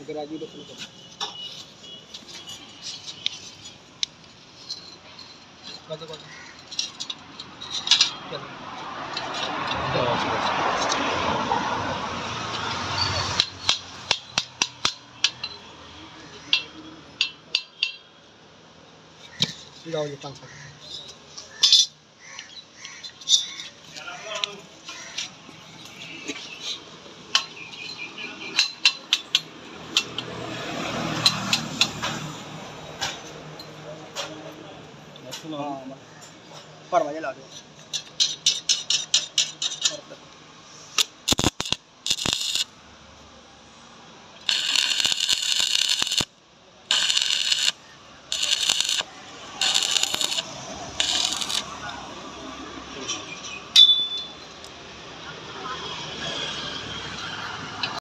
राजू को फोन कर लाओ ये 500 पर मजे ला दो